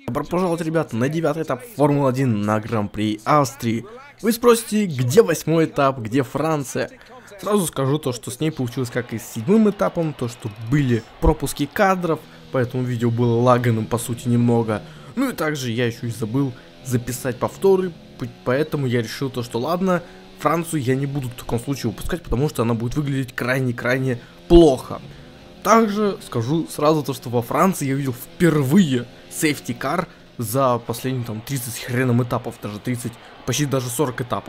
Добро пожаловать, ребята, на 9-й этап Формулы-1 на Гран-при Австрии. Вы спросите, где 8-й этап, где Франция? Сразу скажу то, что с ней получилось как и с 7-м этапом, то, что были пропуски кадров, поэтому видео было лаганым, по сути, немного. Ну и также я еще и забыл записать повторы, поэтому я решил то, что ладно, Францию я не буду в таком случае выпускать, потому что она будет выглядеть крайне-крайне плохо. Также скажу сразу то, что во Франции я видел впервые сейфти-кар за последние там 30 с хреном этапов, даже 30, почти даже 40 этапов.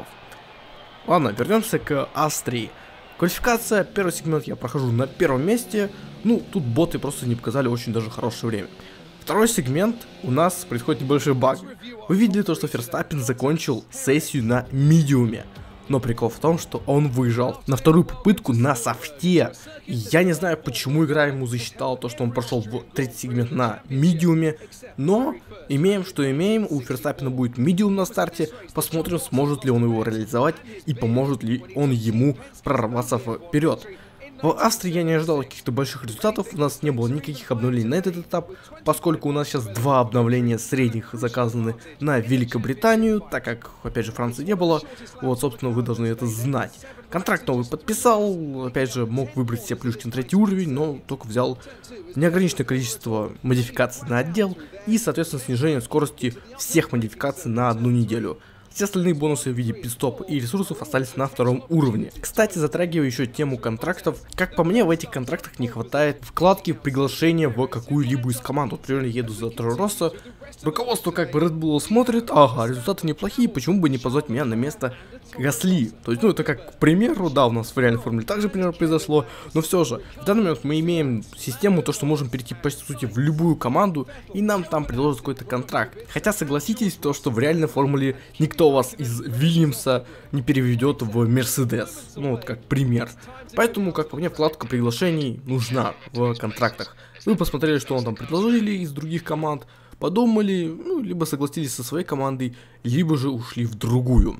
Ладно, вернемся к Австрии. Квалификация, первый сегмент я прохожу на первом месте, ну, тут боты просто не показали очень даже хорошее время. Второй сегмент у нас происходит небольшой баг. Вы видели то, что Ферстаппен закончил сессию на медиуме. Но прикол в том, что он выезжал на вторую попытку на софте. И я не знаю, почему игра ему засчитала то, что он прошел в третий сегмент на медиуме. Но имеем, что имеем. У Ферстаппена будет медиум на старте. Посмотрим, сможет ли он его реализовать и поможет ли он ему прорваться вперед. В Австрии я не ожидал каких-то больших результатов, у нас не было никаких обновлений на этот этап, поскольку у нас сейчас два обновления средних заказаны на Великобританию, так как, опять же, Франции не было, вот, собственно, вы должны это знать. Контракт новый подписал, опять же, мог выбрать все плюшки на третий уровень, но только взял неограниченное количество модификаций на отдел и, соответственно, снижение скорости всех модификаций на 1 неделю. Все остальные бонусы в виде пидстопа и ресурсов остались на втором уровне. Кстати, затрагиваю еще тему контрактов. Как по мне, в этих контрактах не хватает вкладки приглашения в какую-либо из команд. Вот, например, еду за Торо Россо, руководство как бы Red Bull смотрит, ага, результаты неплохие, почему бы не позвать меня на место Гасли? То есть, ну, это как, к примеру, да, у нас в реальной формуле также, примерно, произошло, но все же, в данный момент мы имеем систему, то, что можем перейти, по сути, в любую команду, и нам там предложат какой-то контракт. Хотя, согласитесь, то, что в реальной формуле никто вас из Вильямса не переведет в Мерседес, ну, вот как пример. Поэтому, как по мне, вкладка приглашений нужна в контрактах. Вы посмотрели, что он там предложили из других команд, подумали, ну, либо согласились со своей командой, либо же ушли в другую.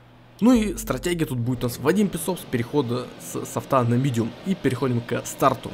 Ну и стратегия тут будет у нас в один пидстоп с перехода с софта на медиум. И переходим к старту.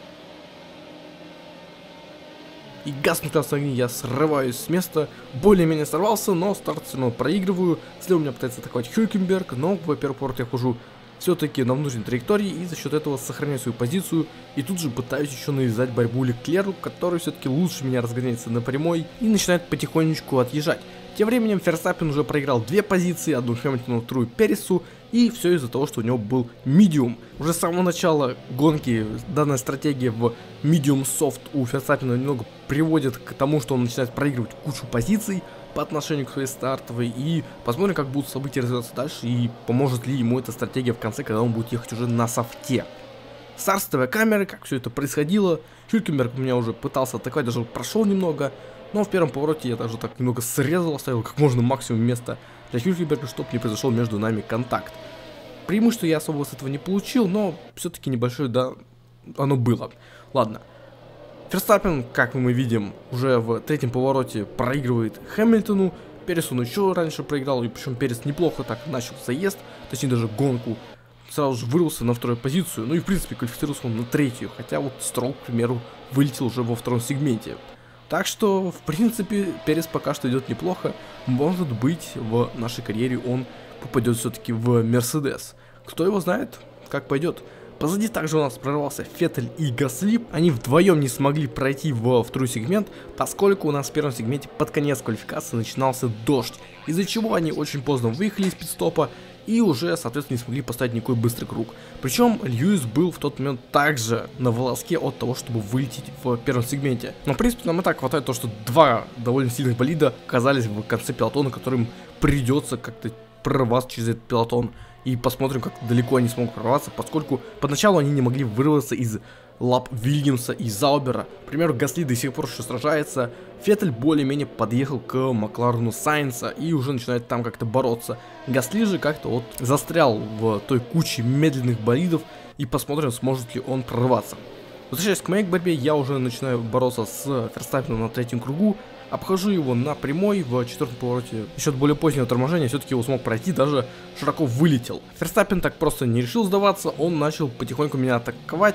И гаснут красные огни, я срываюсь с места, более-менее сорвался, но старт все равно проигрываю. Слева меня пытается атаковать Хюлькенберг, но в первый поворот я хожу все-таки на внутренней траектории и за счет этого сохраняю свою позицию. И тут же пытаюсь еще навязать борьбу Леклеру, который все-таки лучше меня разгоняется на прямой и начинает потихонечку отъезжать. Тем временем Ферстаппен уже проиграл 2 позиции, одну Хэмилтону, вторую Пересу, и все из-за того, что у него был медиум. Уже с самого начала гонки данная стратегия в медиум софт у Ферстаппена немного приводит к тому, что он начинает проигрывать кучу позиций по отношению к своей стартовой, и посмотрим, как будут события развиваться дальше, и поможет ли ему эта стратегия в конце, когда он будет ехать уже на софте. Стартовая камера, как все это происходило, Хюлькенберг меня уже пытался атаковать, даже прошел немного, но в первом повороте я даже так немного срезал, оставил как можно максимум места для Хюлькенберга, чтобы не произошел между нами контакт. Преимущество я особо с этого не получил, но все-таки небольшое, да, оно было. Ладно. Ферстаппен, как мы видим, уже в третьем повороте проигрывает Хэмилтону. Перес он еще раньше проиграл, и причем Перес неплохо так начал заезд, точнее даже гонку. Сразу же вырвался на вторую позицию, ну и в принципе квалифицировался он на третью, хотя вот Стролл, к примеру, вылетел уже во втором сегменте. Так что, в принципе, Перес пока что идет неплохо. Может быть, в нашей карьере он попадет все-таки в Мерседес. Кто его знает, как пойдет. Позади также у нас прорвался Феттель и Гасли. Они вдвоем не смогли пройти во второй сегмент, поскольку у нас в первом сегменте под конец квалификации начинался дождь, из-за чего они очень поздно выехали из пидстопа и уже, соответственно, не смогли поставить никакой быстрый круг. Причем Льюис был в тот момент также на волоске от того, чтобы вылететь в первом сегменте. Но, в принципе, нам и так хватает то, что два довольно сильных болида оказались в конце пелотона, которым придется как-то прорваться через этот пелотон. И посмотрим, как далеко они смогут прорваться, поскольку поначалу они не могли вырваться из лап Вильямса и Заубера. К примеру, Гасли до сих пор еще сражается. Феттель более-менее подъехал к Макларену Сайнса и уже начинает там как-то бороться. Гасли же как-то вот застрял в той куче медленных болидов, и посмотрим, сможет ли он прорваться. Возвращаясь к моей борьбе, я уже начинаю бороться с Ферстаппеном на третьем кругу. Обхожу его на прямой, в четвертом повороте, еще более позднего торможения, все-таки его смог пройти, даже широко вылетел. Ферстаппен так просто не решил сдаваться, он начал потихоньку меня атаковать,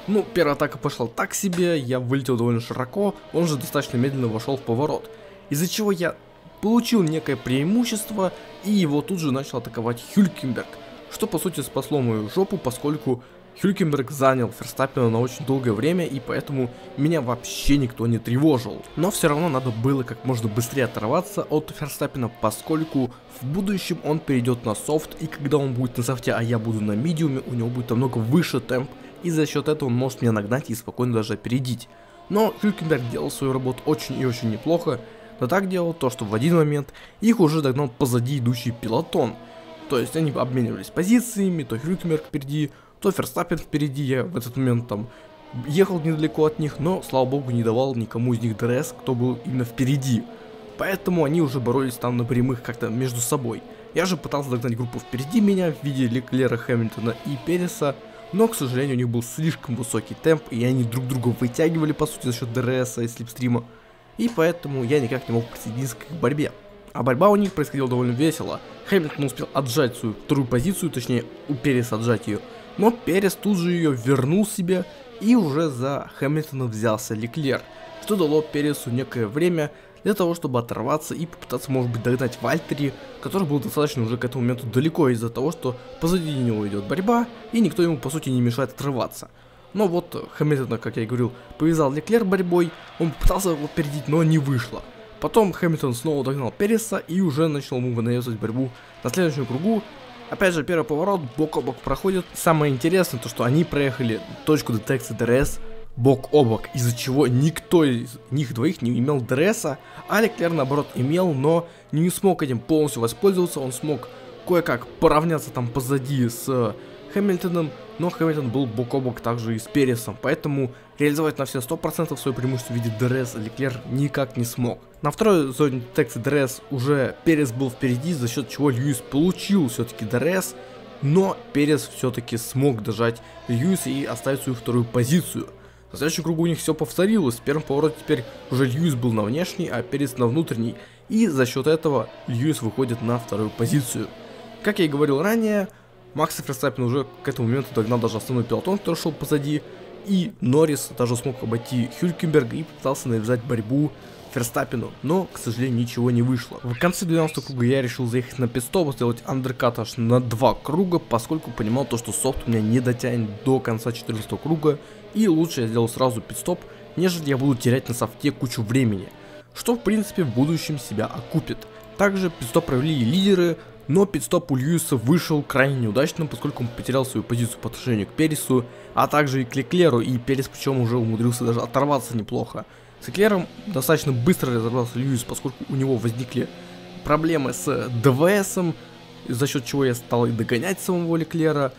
Ну, первая атака пошла так себе, я вылетел довольно широко, он же достаточно медленно вошел в поворот, из-за чего я получил некое преимущество, и его тут же начал атаковать Хюлькенберг, что по сути спасло мою жопу, поскольку Хюлькенберг занял Ферстаппена на очень долгое время, и поэтому меня вообще никто не тревожил. Но все равно надо было как можно быстрее оторваться от Ферстаппена, поскольку в будущем он перейдет на софт, и когда он будет на софте, а я буду на медиуме, у него будет намного выше темп, и за счет этого он может меня нагнать и спокойно даже опередить. Но Хюлькенберг делал свою работу очень и очень неплохо, но так делал то, что в один момент их уже догнал позади идущий пилотон. То есть они обменивались позициями, то Хюлькенберг впереди, то Ферстаппен впереди, я в этот момент там ехал недалеко от них, но, слава богу, не давал никому из них ДРС, кто был именно впереди. Поэтому они уже боролись там на прямых как-то между собой. Я же пытался догнать группу впереди меня в виде Леклера, Хэмилтона и Переса, но, к сожалению, у них был слишком высокий темп, и они друг друга вытягивали, по сути, за счет ДРС и слепстрима, и поэтому я никак не мог присоединиться к их борьбе. А борьба у них происходила довольно весело. Хэмилтон успел отжать свою вторую позицию, точнее, у Переса отжать ее, но Перес тут же ее вернул себе, и уже за Хэмилтона взялся Леклер, что дало Пересу некое время для того, чтобы оторваться и попытаться, может быть, догнать Вальтери, который был достаточно уже к этому моменту далеко из-за того, что позади него идет борьба, и никто ему, по сути, не мешает отрываться. Но вот Хэмилтона, как я и говорил, повязал Леклер борьбой, он попытался его опередить, но не вышло. Потом Хэмилтон снова догнал Переса и уже начал ему навязывать борьбу на следующем кругу. Опять же, первый поворот, бок о бок проходит. Самое интересное, то что они проехали точку детекции ДРС бок о бок, из-за чего никто из них двоих не имел ДРСа, а Леклер, наоборот, имел, но не смог этим полностью воспользоваться. Он смог кое-как поравняться там позади с Хэмилтоном, но Хэмилтон был бок о бок также и с Пересом, поэтому реализовать на все 100% свое преимущество в виде ДРС Леклер никак не смог. На второй зоне детекции ДРС уже Перес был впереди, за счет чего Льюис получил все-таки ДРС, но Перес все-таки смог дожать Льюиса и оставить свою вторую позицию. На следующем кругу у них все повторилось, в первом повороте теперь уже Льюис был на внешней, а Перес на внутренней, и за счет этого Льюис выходит на вторую позицию. Как я и говорил ранее, Макс Ферстаппен уже к этому моменту догнал даже основной пилотон, который шел позади, и Норрис даже смог обойти Хюлькенберга и попытался навязать борьбу Ферстаппену, но, к сожалению, ничего не вышло. В конце 12 круга я решил заехать на пит-стоп, сделать андеркат аж на 2 круга, поскольку понимал то, что софт у меня не дотянет до конца 14 круга, и лучше я сделал сразу пит-стоп, нежели я буду терять на софте кучу времени, что в принципе в будущем себя окупит. Также пит-стоп провели и лидеры, но пит-стоп у Льюиса вышел крайне неудачным, поскольку он потерял свою позицию по отношению к Пересу, а также и к Леклеру, и Перес причем уже умудрился даже оторваться неплохо. С Леклером достаточно быстро разобрался Льюис, поскольку у него возникли проблемы с ДВСом, за счет чего я стал и догонять самого Леклера,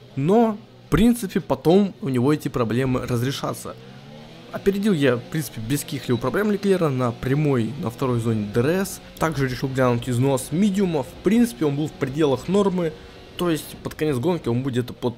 но в принципе потом у него эти проблемы разрешатся. Опередил я, в принципе, без каких-либо проблем Леклера на прямой, на второй зоне ДРС. Также решил глянуть износ медиума. В принципе, он был в пределах нормы. То есть, под конец гонки он будет где-то под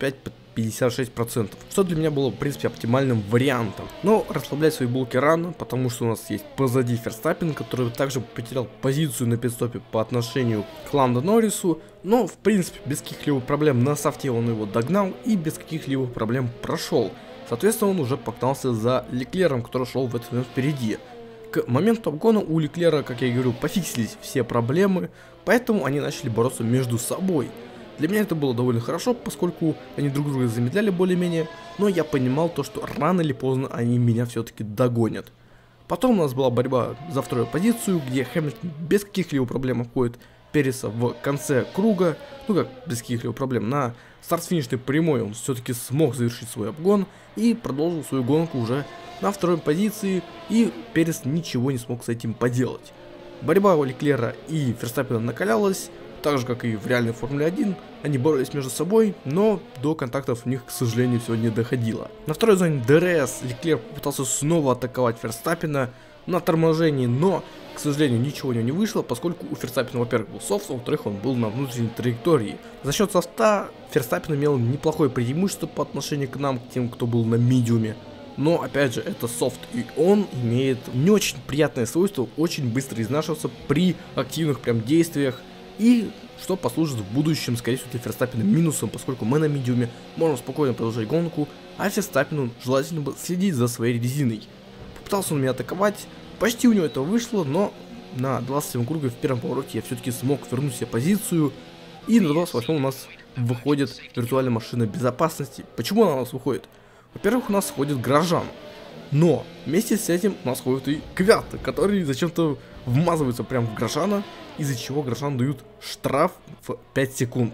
55-56%. Что для меня было, в принципе, оптимальным вариантом. Но расслаблять свои булки рано, потому что у нас есть позади Ферстаппен, который также потерял позицию на пит-стопе по отношению к Ландо Норрису. Но, в принципе, без каких-либо проблем на софте он его догнал и без каких-либо проблем прошел. Соответственно, он уже погнался за Леклером, который шел в этот момент впереди. К моменту обгона у Леклера, как я и говорил, пофиксились все проблемы, поэтому они начали бороться между собой. Для меня это было довольно хорошо, поскольку они друг друга замедляли более-менее, но я понимал то, что рано или поздно они меня все-таки догонят. Потом у нас была борьба за вторую позицию, где Хэмилтон без каких-либо проблем обходит Переса в конце круга, ну как без каких-либо проблем, на старт-финишной прямой он все-таки смог завершить свой обгон и продолжил свою гонку уже на второй позиции, и Перес ничего не смог с этим поделать. Борьба у Леклера и Ферстаппена накалялась, так же как и в реальной Формуле 1, они боролись между собой, но до контактов у них, к сожалению, все не доходило. На второй зоне ДРС Леклер попытался снова атаковать Ферстаппена на торможении, но, к сожалению, ничего у него не вышло, поскольку у Ферстаппена, во-первых, был софт, а во-вторых, он был на внутренней траектории. За счет софта Ферстаппен имел неплохое преимущество по отношению к нам, к тем, кто был на медиуме. Но, опять же, это софт, и он имеет не очень приятное свойство очень быстро изнашиваться при активных прям действиях и что послужит в будущем, скорее всего, для Ферстаппена минусом, поскольку мы на медиуме можем спокойно продолжать гонку, а Ферстаппену желательно бы следить за своей резиной. Попытался он меня атаковать, почти у него это вышло, но на 27 круге в первом повороте я все-таки смог вернуть себе позицию, и на 28 у нас выходит виртуальная машина безопасности. Почему она у нас выходит? Во-первых, у нас ходит Грожан, но вместе с этим у нас ходит и Квят, который зачем-то вмазывается прямо в Грожана, из-за чего Грожан дают штраф в 5 секунд.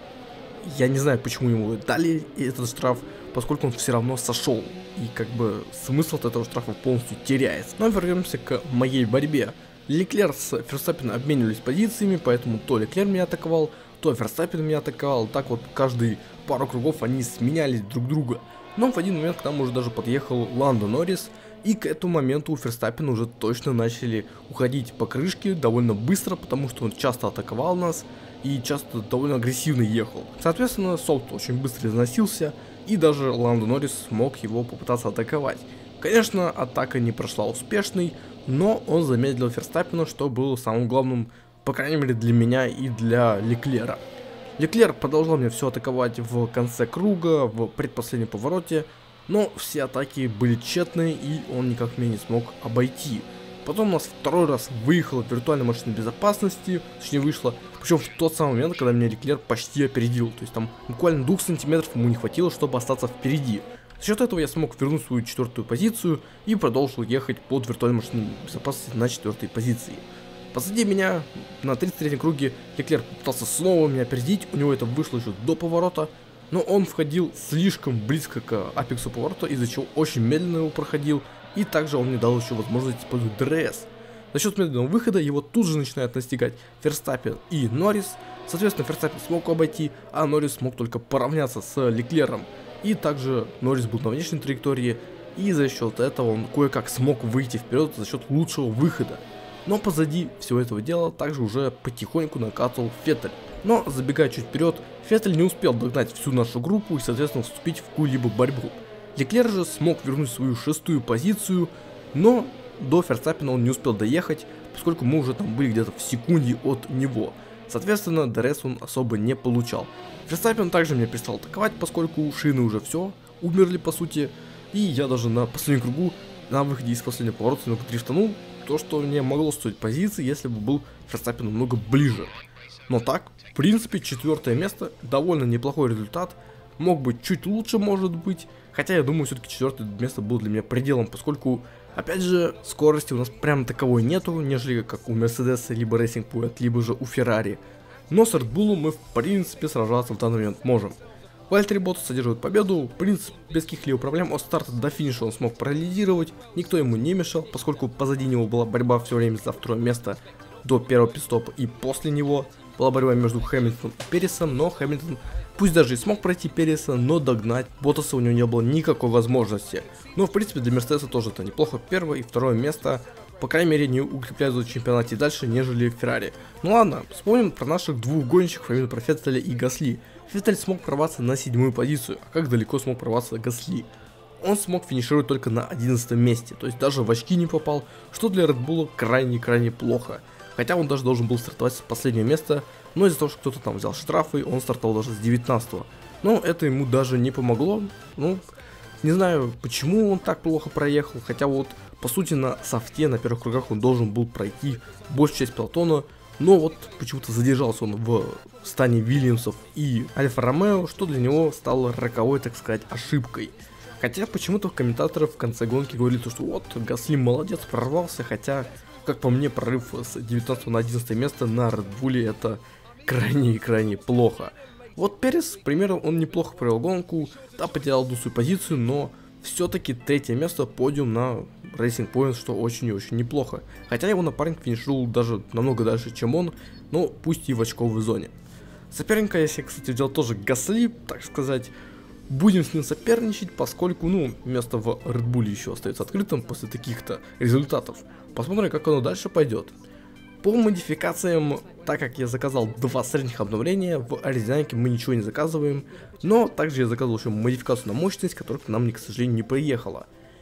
Я не знаю, почему ему дали этот штраф, поскольку он все равно сошел, и как бы смысл от этого штрафа полностью теряется. Но вернемся к моей борьбе. Леклер с Ферстаппеном обменивались позициями, поэтому то Леклер меня атаковал, то Ферстаппен меня атаковал, так вот каждые пару кругов они сменялись друг друга. Но в один момент к нам уже даже подъехал Ландо Норрис, и к этому моменту у Ферстаппена уже точно начали уходить покрышки довольно быстро, потому что он часто атаковал нас и часто довольно агрессивно ехал. Соответственно, Солт очень быстро износился, и даже Ландо Норрис смог его попытаться атаковать. Конечно, атака не прошла успешной, но он замедлил Ферстаппена, что было самым главным, по крайней мере для меня и для Леклера. Леклер продолжал мне все атаковать в конце круга, в предпоследнем повороте, но все атаки были тщетные, и он никак меня не смог обойти. Потом у нас второй раз выехала виртуальная машина безопасности, точнее вышла, причем в тот самый момент, когда меня Леклер почти опередил, то есть там буквально 2 сантиметров ему не хватило, чтобы остаться впереди. За счет этого я смог вернуть свою 4-ю позицию и продолжил ехать под виртуальной машиной безопасности на 4-й позиции. Позади меня на 33-м круге Леклер пытался снова меня опередить, у него это вышло еще до поворота, но он входил слишком близко к апексу поворота, из-за чего очень медленно его проходил, и также он мне дал еще возможность использовать ДРС. За счет медленного выхода его тут же начинают настигать Ферстаппен и Норрис, соответственно Ферстаппен смог обойти, а Норрис смог только поравняться с Леклером, и также Норрис был на внешней траектории, и за счет этого он кое-как смог выйти вперед за счет лучшего выхода. Но позади всего этого дела также уже потихоньку накатывал Феттель. Но забегая чуть вперед, Феттель не успел догнать всю нашу группу и соответственно вступить в какую-либо борьбу. Леклер же смог вернуть свою 6-ю позицию, но до Ферстаппена он не успел доехать, поскольку мы уже там были где-то в секунде от него. Соответственно, ДРС он особо не получал. Ферстаппен также меня перестал атаковать, поскольку шины уже все, умерли по сути, и я даже на последнем кругу, на выходе из последнего поворота немного дрифтанул, то, что мне могло стоить позиции, если бы был Ферстаппен намного ближе. Но так, в принципе, 4-е место, довольно неплохой результат, мог быть чуть лучше, может быть, хотя я думаю, все-таки 4-е место было для меня пределом, поскольку, опять же, скорости у нас прям таковой нету, нежели как у Мерседеса, либо Racing Point, либо же у Феррари. Но с Red Bull мы, в принципе, сражаться в данный момент можем. Вальтери Ботас содержит победу, в принципе, без каких-либо проблем, от старта до финиша он смог пролидировать, никто ему не мешал, поскольку позади него была борьба все время за 2-е место до первого пит-стопа, и после него была борьба между Хэмилтоном и Пересом, но Хэмилтон, пусть даже и смог пройти Переса, но догнать Ботаса у него не было никакой возможности. Но, в принципе, для Мерседеса тоже это неплохо, 1-е и 2-е место, по крайней мере, не укрепляются в чемпионате дальше, нежели Феррари. Ну ладно, вспомним про наших двух гонщиков, именно про Феттеля и Гасли. Феттель смог прорваться на 7-ю позицию, а как далеко смог прорваться Гасли? Он смог финишировать только на 11-м месте, то есть даже в очки не попал, что для Red Bull крайне-крайне плохо. Хотя он даже должен был стартовать с последнего места, но из-за того, что кто-то там взял штрафы, он стартовал даже с 19-го. Но это ему даже не помогло, ну, не знаю, почему он так плохо проехал, хотя вот, по сути, на софте, на первых кругах он должен был пройти большую часть пелотона, но вот почему-то задержался он в стане Вильямсов и Альфа Ромео, что для него стало роковой, так сказать, ошибкой. Хотя почему-то комментаторы в конце гонки говорили, что вот, Гасли молодец, прорвался, хотя, как по мне, прорыв с 19 на 11 место на Red Bull это крайне и крайне плохо. Вот Перес, к примеру, он неплохо провел гонку, да, потерял одну свою позицию, но все-таки 3-е место, подиум на Racing Point, что очень и очень неплохо. Хотя его напарник финишировал даже намного дальше, чем он, но пусть и в очковой зоне. Соперника я себе, кстати, взял тоже Гасли, так сказать. Будем с ним соперничать, поскольку, ну, место в Red Bull еще остается открытым после таких-то результатов. Посмотрим, как оно дальше пойдет. По модификациям, так как я заказал 2 средних обновления, в аэродинамике мы ничего не заказываем, но также я заказывал еще модификацию на мощность, которая к нам, к сожалению, не приехала.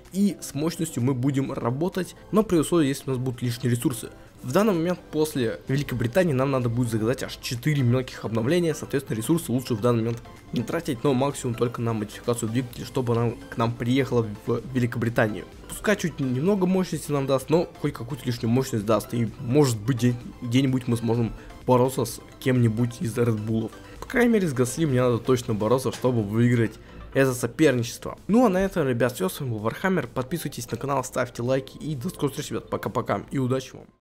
и с мощностью мы будем работать, но при условии, если у нас будут лишние ресурсы. В данный момент после Великобритании нам надо будет заказать аж 4 мелких обновления, соответственно ресурсы лучше в данный момент не тратить, но максимум только на модификацию двигателя, чтобы она к нам приехала в Великобританию. Пускай чуть немного мощности нам даст, но хоть какую-то лишнюю мощность даст, и может быть где-нибудь мы сможем бороться с кем-нибудь из Red Bull'ов. По крайней мере с Гасли мне надо точно бороться, чтобы выиграть это соперничество. Ну а на этом, ребят, все, с вами был Warhammer, подписывайтесь на канал, ставьте лайки и до скорых встреч, ребят, пока-пока и удачи вам.